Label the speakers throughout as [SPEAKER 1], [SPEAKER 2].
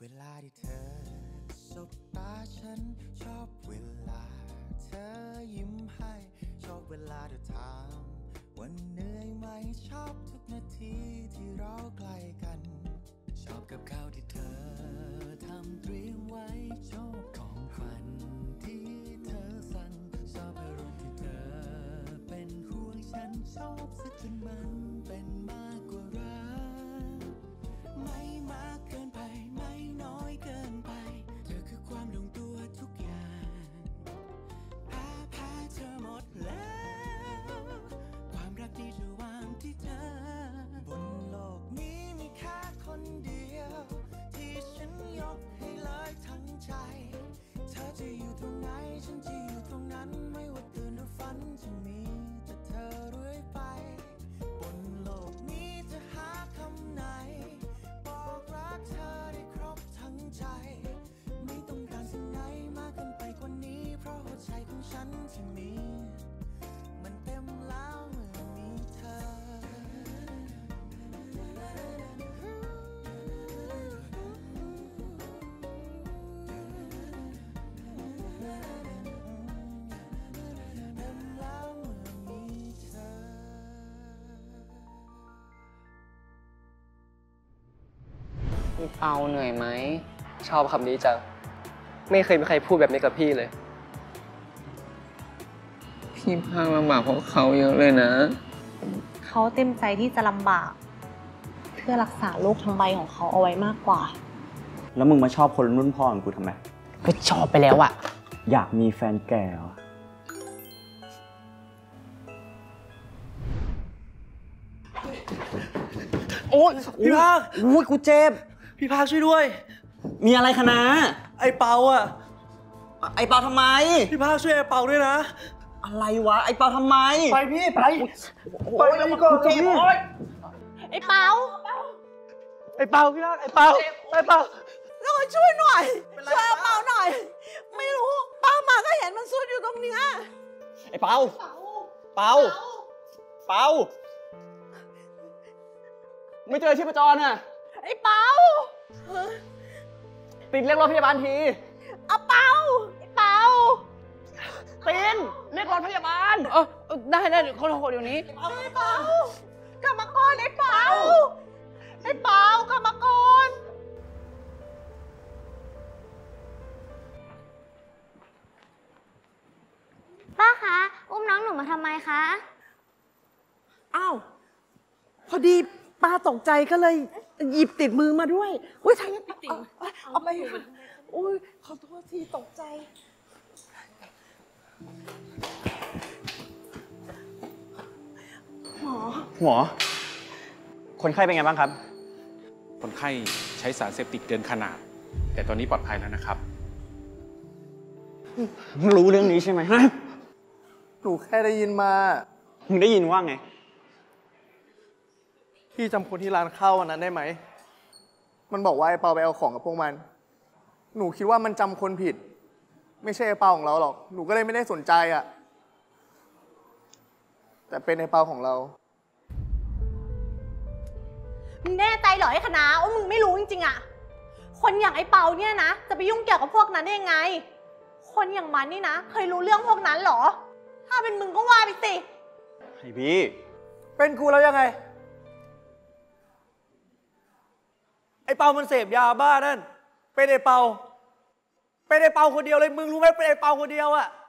[SPEAKER 1] ลาที่เธอสบตาฉันชอบเวลาเธอยิ้มให้ชอบเวลาเธอถามวันเหนื่อยไหมชอบทุกนาทีที่เราใกล้กันชอบกับข้าวที่เธอทำเตรียมไว้ชอบของขวัญที่เธอสั่งชอบอารมณ์ที่เธอเป็นห่วงฉันชอบซะจนมันเป็นมากกว่ารักไม่มากเกินไปไม่น้อยเกินไปเธอคือความลงตัวทุกอย่างแพ้เธอหมดแล้วความรักนี้จะวางที่เธอบนโลกนี้มีแค่คนเดียวที่ฉันยกให้เลยทั้งใจเธอจะอยู่ตรงไหนฉันจะอยู่ตรงนั้นไม่ว่าตื่นหรือฝันจะมีแต่เธอเรื่อยไปบนโลกนี้จะหาคำไหนบอกรักเธอได้ครบทั้งใจไม่ต้องการสิ่งไหนมากเกินไปกว่านี้เพราะหัวใจของฉันที่มีมันเต็มแล้วเมื่อมีเธอ
[SPEAKER 2] พี่เปาเหนื่อยไหมชอบคำนี้จังไม่เคยมีใครพูดแบบนี้กับพี่เลยพี่พาลำบากเพราะเขาเยอะเลยนะ
[SPEAKER 3] เขาเต็มใจที่จะลำบากเพื่อรักษาโรคทั้งใบของเขาเอาไว้มากกว่า
[SPEAKER 4] แล้วมึงมาชอบคนรุ่นพ่อของกูทำไม
[SPEAKER 2] ก็ชอบไปแล้วอะ
[SPEAKER 4] อยากมีแฟนแก่เหรอ
[SPEAKER 2] โอ๊ย
[SPEAKER 4] พี่ภาคโอ้ยกูเจ็บ
[SPEAKER 2] พี่ภาคช่วยด้วย
[SPEAKER 4] มีอะไรคะนะ
[SPEAKER 2] ไอ้เปาอะ
[SPEAKER 4] ไอเปาทำไม
[SPEAKER 2] พี่ภาคช่วยไอ้เปาด้วยนะ
[SPEAKER 4] อะไรวะไอเปาทำไม
[SPEAKER 2] ไปพี่ไปไปก่อน
[SPEAKER 4] เจ็บ
[SPEAKER 3] ไอ้เปา
[SPEAKER 2] ไอ้เปาพี่ภาคไอ้เปาไอ้เปา
[SPEAKER 3] ช่วยหน่อยช่วยเอาเปาหน่อยไม่รู้ป้ามาก็เห็นมันซุดอยู่ตรงเนี้ย
[SPEAKER 4] ไอ้เปาเปาเปาไม่เจอชีพจรน่ะ
[SPEAKER 3] ไอ้เปา
[SPEAKER 4] ติดเรียกรถพยาบาลที
[SPEAKER 3] เอาเปาไอ้เปา
[SPEAKER 4] ตินเรียกรถพยาบาล
[SPEAKER 2] ได้คนเดี๋ยวนี้
[SPEAKER 3] ไอ้เปากลับมาก่อนไอ้เปาไอ้เปากลับมาก่อน
[SPEAKER 5] ป้าคะอุ้มน้องหนูมาทำไมคะ
[SPEAKER 6] อ้าวพอดีป้าตกใจก็เลยหยิบติดมือมาด้วยอุ้ยทางนี้เอาไปอุ้ยขอโทษทีตกใจ
[SPEAKER 4] หมอคนไข้เป็นไงบ้างครับ
[SPEAKER 7] คนไข้ใช้สารเสพติดเกินขนาดแต่ตอนนี้ปลอดภัยแล้วนะครับ
[SPEAKER 4] รู้เรื่องนี้ใช่ไหม
[SPEAKER 2] หนูแค่ได้ยินมา
[SPEAKER 4] มึงได้ยินว่าไง
[SPEAKER 2] พี่จำคนที่ร้านข้าววันนั้นได้ไหมมันบอกว่าไอ้เปาไปเอาของกับพวกมันหนูคิดว่ามันจำคนผิดไม่ใช่ไอ้เปาของเราหรอกหนูก็เลยไม่ได้สนใจอ่ะแต่เป็นไอ้เปาของเรา
[SPEAKER 3] มึงแน่ใจเหรอไอ้คณะว่ามึงไม่รู้จริงๆอ่ะคนอย่างไอ้เปาเนี่ยนะจะไปยุ่งเกี่ยวกับพวกนั้นได้ยังไงคนอย่างมันนี่นะเคยรู้เรื่องพวกนั้นเหรอถ้าเป็นมึงก็ว่าไปสิ
[SPEAKER 4] ไอ้พี่
[SPEAKER 2] เป็นกูแล้วยังไงไอ้เปามันเสพยาบ้านั่นเป็นไอ้เปาคนเดียวเลยมึงรู้ไหมเป็นไอ้เปาคนเดียวอะ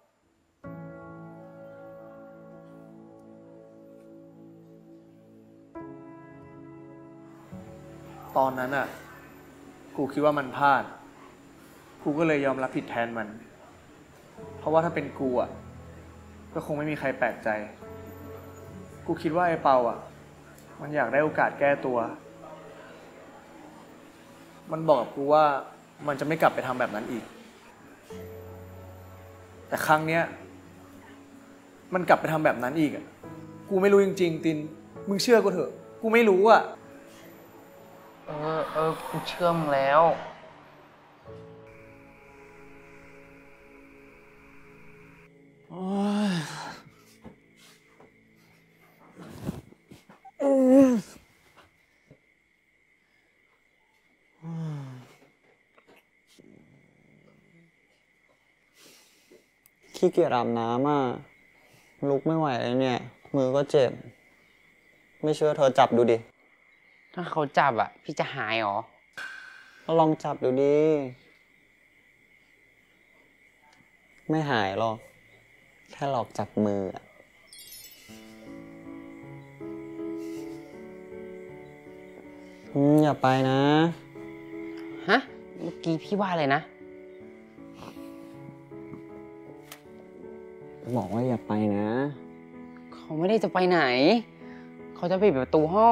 [SPEAKER 2] ตอนนั้นอะกูคิดว่ามันพลาดกูก็เลยยอมรับผิดแทนมันเพราะว่าถ้าเป็นกูอะก็คงไม่มีใครแปลกใจกูคิดว่าไอ้เปาอะมันอยากได้โอกาสแก้ตัวมันบอกกับกูว่ามันจะไม่กลับไปทำแบบนั้นอีกแต่ครั้งเนี้ยมันกลับไปทำแบบนั้นอีกอ่ะกูไม่รู้จริงๆตินมึงเชื่อกูเถอะกูไม่รู้อ่ะ
[SPEAKER 8] กูเชื่อมึงแล้ว
[SPEAKER 4] เ
[SPEAKER 8] ขี้เกียจอาบน้ำอ่ะลุกไม่ไหวเลยเนี่ย มือก็เจ็บ ไม่เชื่อเธอจับดูดิ
[SPEAKER 9] ถ้าเขาจับอ่ะ พี่จะหายเหรอ
[SPEAKER 8] ลองจับดูดิ ไม่หายหรอก แค่หลอกจับมืออะอย่าไปนะ
[SPEAKER 9] ฮะ เมื่อกี้พี่ว่าอะไรนะ
[SPEAKER 8] บอกว่าอย่าไปนะ
[SPEAKER 9] เขาไม่ได้จะไปไหน เขาจะปิดประตูห้อง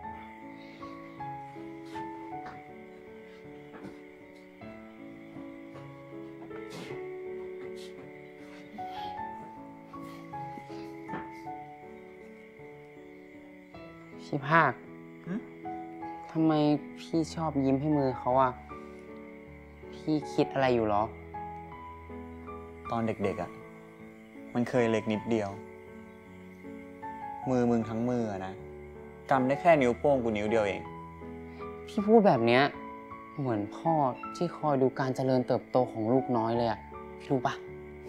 [SPEAKER 9] พี่ภาค ทำไมพี่ชอบยิ้มให้มือเขาอ่ะ พี่คิดอะไรอยู่หรอ
[SPEAKER 8] ตอนเด็กๆอ่ะ มันเคยเล็กนิดเดียว มือมึงทั้งมืออะนะกำได้แค่นิ้วโป้งกูนิ้วเดียวเอง
[SPEAKER 9] พี่พูดแบบเนี้ยเหมือนพ่อที่คอยดูการเจริญเติบโตของลูกน้อยเลยอะพี่รู้ปะ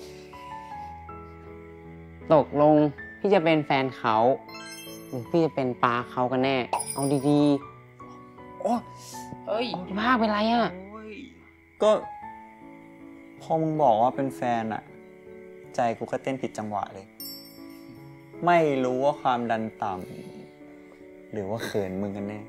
[SPEAKER 9] ตกลงพี่จะเป็นแฟนเขาหรือพี่จะเป็นปลาเขากันแน่ เอาดีๆโอ้เอ้ยพี่ภาคเป็นไรอะ
[SPEAKER 8] ก็พอมึงบอกว่าเป็นแฟนอะใจกูก็เต้นผิดจังหวะเลย ไม่รู้ว่าความดันต่ำหรือว่าเขินมึงกันแน่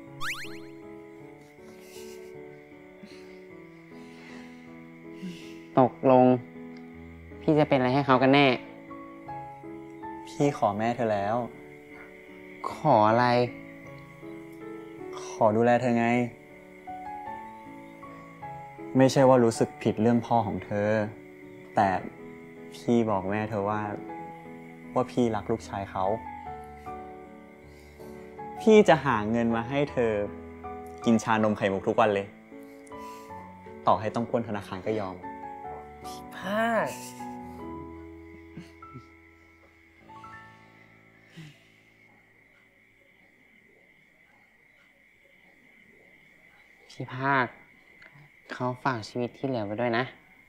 [SPEAKER 9] ตกลง พี่จะเป็นอะไรให้เขากันแน่
[SPEAKER 8] พี่ขอแม่เธอแล้ว
[SPEAKER 9] ขออะไร
[SPEAKER 8] ขอดูแลเธอไง ไม่ใช่ว่ารู้สึกผิดเรื่องพ่อของเธอ แต่พี่บอกแม่เธอว่าพี่รักลูกชายเขา พี่จะหาเงินมาให้เธอกินชานมไข่มุกทุกวันเลย ต่อให้ต้องปล้นธนาคารก็ยอม
[SPEAKER 9] ภาค พี่ภาค เขาฝากชีวิตที่เหลือไว้ด้วยนะ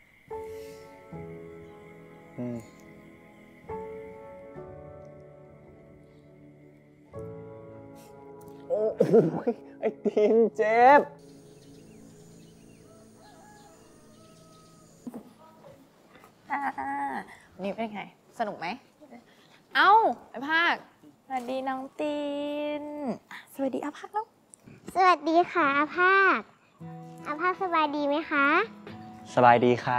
[SPEAKER 8] โอ้โหไอ้ทีมเจ็บ
[SPEAKER 10] นี่เป็นไง สนุกไหม เอ้า ไอ้ภาค สวัสดีน้องตีน สวัสดีอาภาคแล้ว
[SPEAKER 5] สวัสดีค่ะอาภาคอาภาคสบายดีไหมคะ
[SPEAKER 8] สบายดีค่ะ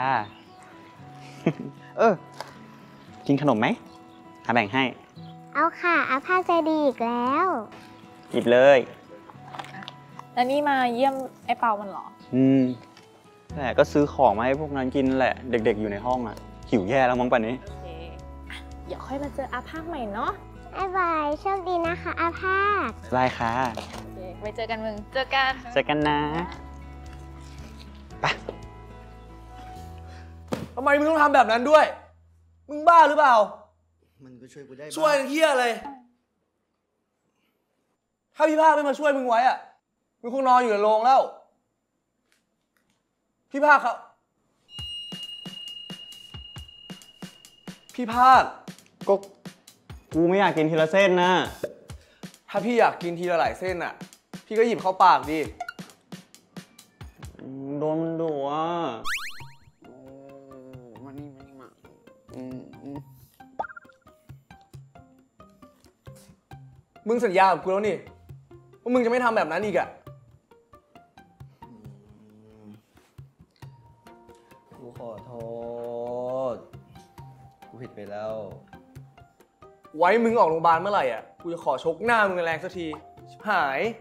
[SPEAKER 8] กินขนมไหมแบ่งให้
[SPEAKER 5] เอาค่ะอาภาคใจดีอีกแล้ว
[SPEAKER 8] หยิบเลย
[SPEAKER 10] แล้วนี่มาเยี่ยมไอ้เปามันเหรอ
[SPEAKER 8] แต่ก็ซื้อของมาให้พวกนั้นกินแหละ เด็กๆอยู่ในห้องอ่ะ หิวแย่แล้วมั้งป่านนี้
[SPEAKER 10] โอเคเดี๋ยวค่อยมาเจออาภาคใหม่เนาะ
[SPEAKER 5] บ๊ายบายโชคดีนะคะอาภาค
[SPEAKER 8] ได้ค่ะ
[SPEAKER 10] โอเค ไว้เจอกันมึง เจอกัน
[SPEAKER 8] เจอกันนะ
[SPEAKER 2] ทำไมมึงต้องทำแบบนั้นด้วย มึงบ้าหรือเปล่า
[SPEAKER 11] มันก็ช่วยกูได้
[SPEAKER 2] ช่วยเฮียอะไร ถ้าพี่ภาคไม่มาช่วยมึงไว้อะมึงคงนอนอยู่ในโรงแล้ว พี่ภาคครับ พี่ภาค
[SPEAKER 8] ก็กูไม่อยากกินทีละเส้นนะ
[SPEAKER 2] ถ้าพี่อยากกินทีละหลายเส้นอะพี่ก็หยิบเข้าปากดิ
[SPEAKER 8] โดนมันดุอ่ะ
[SPEAKER 9] มานี่มา
[SPEAKER 2] มึงสัญญากับกูแล้วนี่ว่ามึงจะไม่ทำแบบนั้นอีกอะ
[SPEAKER 11] กูขอโทษ กูผิดไปแล้ว
[SPEAKER 2] ไว้มึงออกโรงพยาบาลเมื่อไหร่อะกูจะขอชกหน้ามึงแรงๆสักที ชิบหาย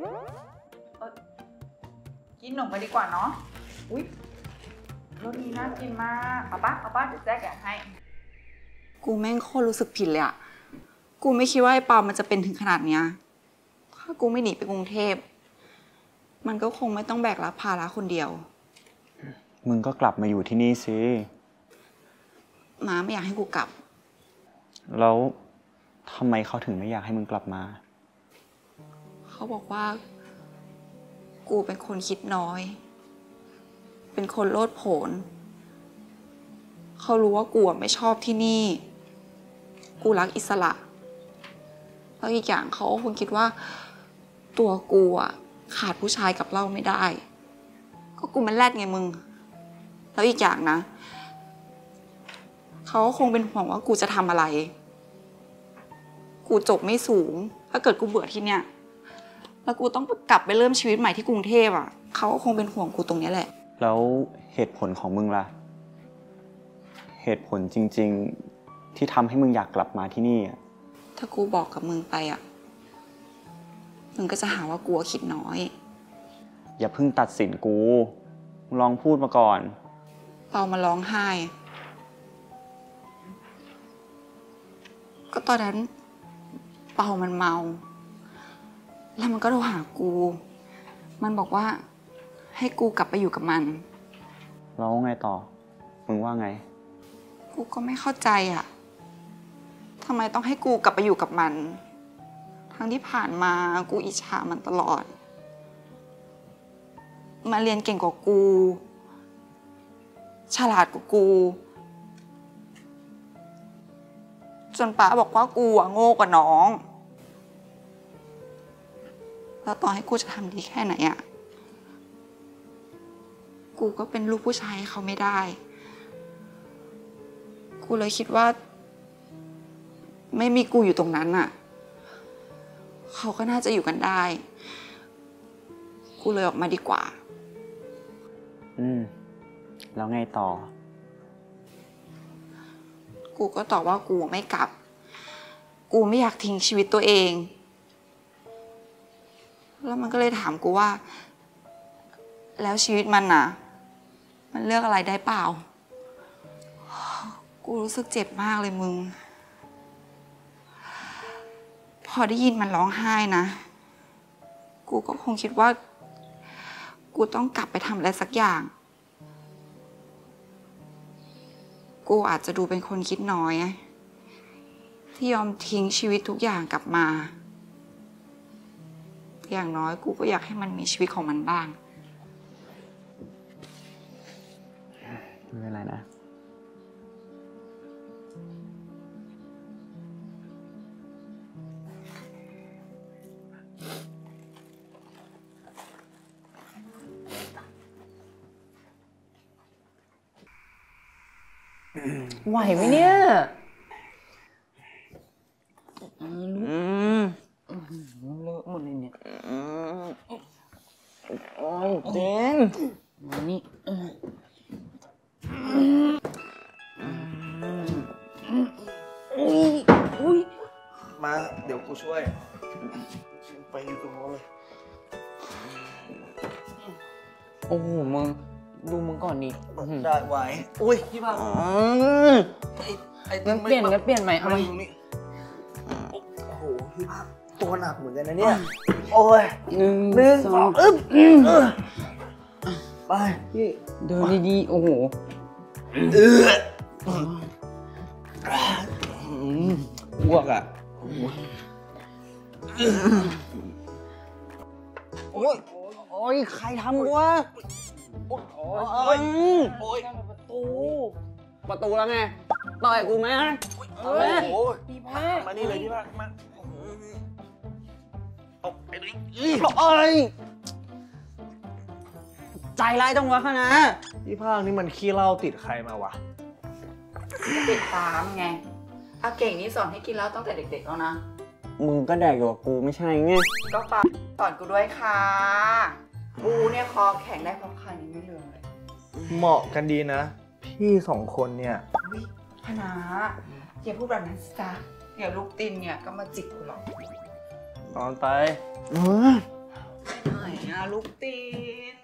[SPEAKER 12] กินขนมไปดีกว่าเนาะ อุ๊ยรสนี้น่ากินมาก เอาป้าเดี๋ยวแจ๊กแกะให้
[SPEAKER 13] กูแม่งโคตรรู้สึกผิดเลยอะกูไม่คิดว่าไอ้ปามันจะเป็นถึงขนาดเนี้ย ถ้ากูไม่หนีไปกรุงเทพ มันก็คงไม่ต้องแบกรับภาระคนเดียว
[SPEAKER 8] มึงก็กลับมาอยู่ที่นี่สิ
[SPEAKER 13] ม้าไม่อยากให้กูกลับ
[SPEAKER 8] แล้วทำไมเขาถึงไม่อยากให้มึงกลับมา
[SPEAKER 13] เขาบอกว่า กูเป็นคนคิดน้อย เป็นคนโลดโผนเขารู้ว่ากูไม่ชอบที่นี่ กูรักอิสระแล้วอีกอย่างเขาคงคิดว่าตัวกูขาดผู้ชายกับเราไม่ได้ก็กูมันแรดไงมึงแล้วอีกอย่างนะเขาคงเป็นห่วงว่ากูจะทำอะไรกูจบไม่สูงถ้าเกิดกูเบื่อที่เนี่ยแล้วกูต้องกลับไปเริ่มชีวิตใหม่ที่กรุงเทพเขาคงเป็นห่วงกูตรงนี้แหละ
[SPEAKER 8] แล้วเหตุผลของมึงล่ะเหตุผลจริงๆที่ทำให้มึงอยากกลับมาที่นี่
[SPEAKER 13] ถ้ากูบอกกับมึงไปมึงก็จะหาว่ากูคิดน้อย
[SPEAKER 8] อย่าเพิ่งตัดสินกูลองพูดมาก่อน
[SPEAKER 13] เปามาร้องไห้ก็ตอนนั้นเปามันเมาแล้วมันก็โทรหากูมันบอกว่าให้กูกลับไปอยู่กับมัน
[SPEAKER 8] แล้วไงต่อมึงว่าไง
[SPEAKER 13] กูก็ไม่เข้าใจทำไมต้องให้กูกลับไปอยู่กับมันทั้งที่ผ่านมากูอิจฉามันตลอดมาเรียนเก่งกว่ากูฉลาดกว่ากูจนป้าบอกว่ากูโง่กว่าน้องแล้วต่อให้กูจะทำดีแค่ไหนกูก็เป็นลูกผู้ชายให้เขาไม่ได้กูเลยคิดว่าไม่มีกูอยู่ตรงนั้นเขาก็น่าจะอยู่กันได้กูเลยออกมาดีกว่า
[SPEAKER 8] แล้วไงต่อ
[SPEAKER 13] กูก็ตอบว่ากูไม่กลับกูไม่อยากทิ้งชีวิตตัวเองแล้วมันก็เลยถามกูว่าแล้วชีวิตมันมันเลือกอะไรได้เปล่ากูรู้สึกเจ็บมากเลยมึงพอได้ยินมันร้องไห้นะกูก็คงคิดว่ากูต้องกลับไปทำอะไรสักอย่างกูอาจจะดูเป็นคนคิดน้อยที่ยอมทิ้งชีวิตทุกอย่างกลับมาอย่างน้อยกูก็อยากให้มันมีชีวิตของมันบ้าง
[SPEAKER 8] ไม่เป็นไรนะ
[SPEAKER 9] ไหวไหมเนี่ยเลอะหมดเลยเนี่ยโอ้ยเจนมานี่
[SPEAKER 2] อุ้ยมาเดี๋ยวกูช่วยไปอยู่ตรงนู้นเลย
[SPEAKER 9] โอ้โหมึงดูมึงก่อนดิ
[SPEAKER 2] ได้ไหวอุ้ยพี่บ้า
[SPEAKER 9] งั้นเปลี่ยนใหม่เอาไหม
[SPEAKER 2] โอ้โหพี่บ้าตัวหนักเหมือนกันนะเนี่ยโอ้ยหนึ่งสองไปพี่
[SPEAKER 9] เดินดีๆโอ้โห
[SPEAKER 2] อ้วกโอ้ยใครทำวะ
[SPEAKER 9] ประตูแล้วไงต่อยกูไหม
[SPEAKER 2] พี่ภาคมานี่เลยพี่ภาคมาเอาไอ้นี่
[SPEAKER 9] ใจร้ายจังวะคณะ
[SPEAKER 2] พี่ภาคนี่มันขี้เหล้าติดใครมาวะ
[SPEAKER 13] ติดตามไงอาเก่งนี่สอนให้กินเหล้าตั้งแต่เด็กๆแล้วนะ
[SPEAKER 8] มึงก็แดกอยู่กับกูไม่ใช่ไง
[SPEAKER 13] ก็ปาสอนกูด้วยค่ะกูเนี่ยคอแข็งได้เพราะใครนี่ไม่เลืมเลย
[SPEAKER 2] เหมาะกันดีนะพี่สองคนเนี่ย
[SPEAKER 13] คณะอย่าพูดแบบนั้นสิจ๊ะเดี๋ยวลูกตินเนี่ยก็มาจิกกูหรอก
[SPEAKER 2] นอนไป
[SPEAKER 13] ไหนลูกติน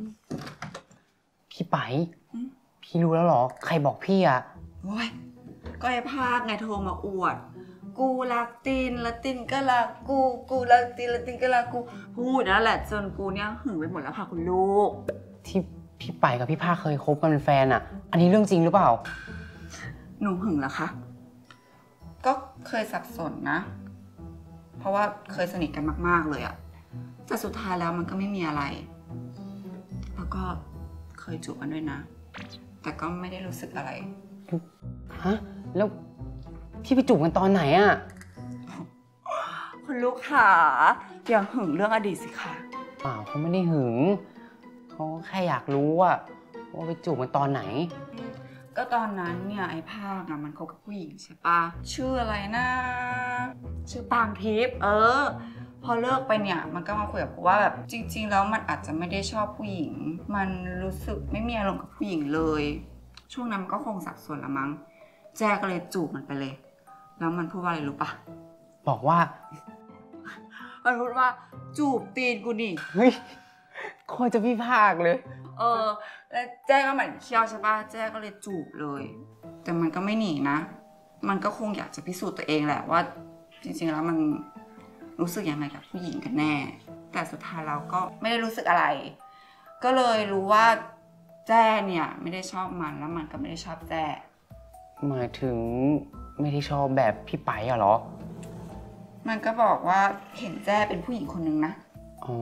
[SPEAKER 9] พี่ไปพี่รู้แล้วเหรอใครบอกพี่
[SPEAKER 13] โอ้ยก็ไอ้ภาคไงโทรมาอวดกูรักตินแล้วตินก็รักกูรักตินแล้วตินก็รักกูพูดนั่นแหละจนกูเนี่ยหึงไปหมดแล้วค่ะคุณลูก
[SPEAKER 9] ที่พี่ไปกับพี่ภาคเคยคบกันเป็นแฟนอันนี้เรื่องจริงหรือเปล่า
[SPEAKER 13] หนูหึงเหรอคะก็เคยสับสนนะเพราะว่าเคยสนิทกันมากๆเลยแต่สุดท้ายแล้วมันก็ไม่มีอะไรแล้วก็เคยจูบกันด้วยนะแต่ก็ไม่ได้รู้สึกอะไร
[SPEAKER 9] ฮะ แล้วพี่ไปจูบกันตอนไหนอะ
[SPEAKER 12] คุณลูกขาอย่าหึงเรื่องอดีตสิคะ
[SPEAKER 9] เปล่าเขาไม่ได้หึงเขาแค่อยากรู้ว่าไปจูบกันตอนไหน
[SPEAKER 12] ก็ตอนนั้นเนี่ยไอ้ภาคอะมันคบกับผู้หญิงใช่ปะชื่ออะไรนะชื่อปางทิพย์พอเลิกไปเนี่ยมันก็มาคุยกับกูว่าแบบจริงๆแล้วมันอาจจะไม่ได้ชอบผู้หญิงมันรู้สึกไม่มีอารมณ์กับผู้หญิงเลยช่วงนั้นมันก็คงสับสนละมั้งแจ้ก็เลยจูบมันไปเลยแล้วมันพูดว่าอะไรรู้ปะ
[SPEAKER 9] บอกว่า
[SPEAKER 12] มันพูดว่าจูบตีนกูนี่
[SPEAKER 9] เฮ้ยโคตรจะพี่ภาคเลย
[SPEAKER 12] แล้วแจ้ก็เหมือนเคี้ยวใช่ปะแจ้ก็เลยจูบเลยแต่มันก็ไม่หนีนะมันก็คงอยากจะพิสูจน์ตัวเองแหละว่าจริงๆแล้วมันรู้สึกยังไงกับผู้หญิงกันแน่แต่สุดท้ายเราก็ไม่ได้รู้สึกอะไรก็เลยรู้ว่าแจ้เนี่ยไม่ได้ชอบมันแล้วมันก็ไม่ได้ชอบแจ้
[SPEAKER 9] หมายถึงไม่ได้ชอบแบบพี่ไปอะเหรอ
[SPEAKER 12] มันก็บอกว่าเห็นแจ้เป็นผู้หญิงคนนึงนะ
[SPEAKER 9] อ๋อ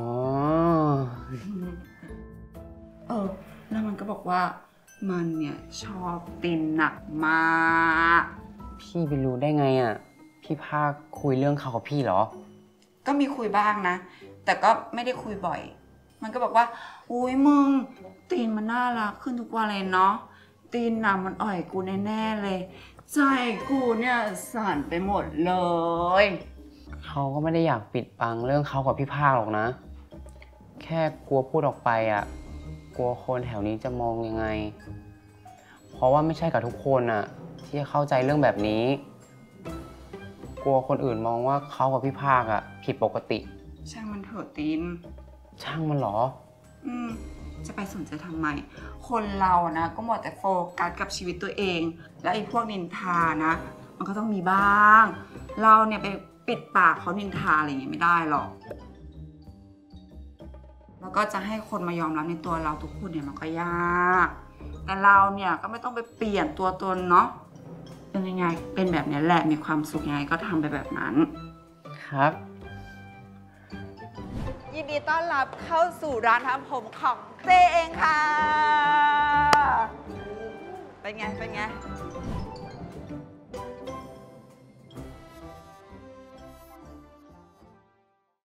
[SPEAKER 12] แล้วมันก็บอกว่ามันเนี่ยชอบตีนหนักมาก
[SPEAKER 9] พี่ไปรู้ได้ไงอ่ะพี่ภาคคุยเรื่องเขากับพี่เหรอ
[SPEAKER 12] ก็มีคุยบ้างนะแต่ก็ไม่ได้คุยบ่อยมันก็บอกว่าอุ้ยมึงตีนมันน่ารักขึ้นทุกวันเลยเนาะตีนหนามันอ่อยกูแน่ๆเลยใจกูเนี่ยสั่นไปหมดเลย
[SPEAKER 9] เขาก็ไม่ได้อยากปิดบังเรื่องเขากับพี่ภาคหรอกนะแค่กลัวพูดออกไปอ่ะกลัวคนแถวนี้จะมองยังไงเพราะว่าไม่ใช่กับทุกคนอ่ะที่จะเข้าใจเรื่องแบบนี้กลัวคนอื่นมองว่าเขากับพี่ภาคอ่ะผิดปกติ
[SPEAKER 12] ช่างมันเถอะตีน
[SPEAKER 9] ช่างมันเหรอ
[SPEAKER 12] จะไปสนใจทำไมคนเรานะก็หมดแต่โฟกัสกับชีวิตตัวเองแล้วไอ้พวกนินทานะมันก็ต้องมีบ้างเราเนี่ยไปปิดปากเขานินทาอะไรอย่างเงี้ยไม่ได้หรอกแล้วก็จะให้คนมายอมรับในตัวเราทุกคนเนี่ยมันก็ยากแต่เราเนี่ยก็ไม่ต้องไปเปลี่ยนตัวตนเนาะเป็นยังไงเป็นแบบนี้แหละมีความสุขยังไงก็ทำไปแบบนั้น
[SPEAKER 9] ครับ
[SPEAKER 6] ยินดีต้อนรับเข้าสู่ร้านทำผมของเจเองค่ะเป็นไง